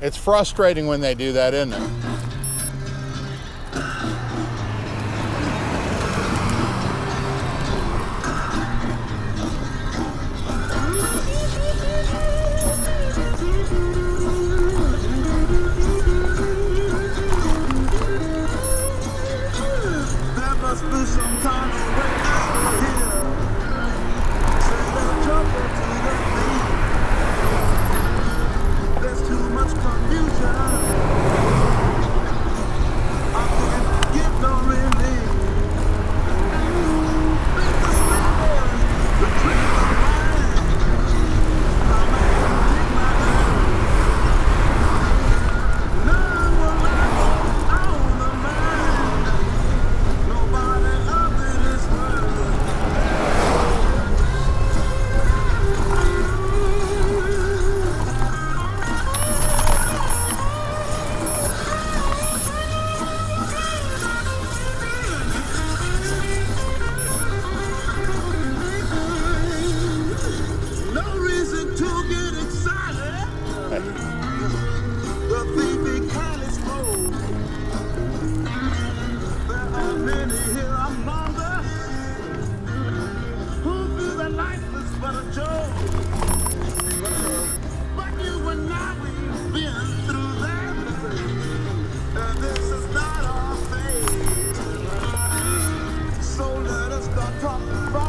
It's frustrating when they do that, isn't it? There must be some kind of way out of here. Send the trouble to the beat. There's too much confusion. I can't get no relief. The sleepers, the dreams of mine. My man, take my hand. None will lie on the mind. Nobody of it is heard. No reason to get excited. The thief careless mode. There are many here among us who feel that life is but a joke. But you and I, we've been through that. And this is not our fate. So let us start talking about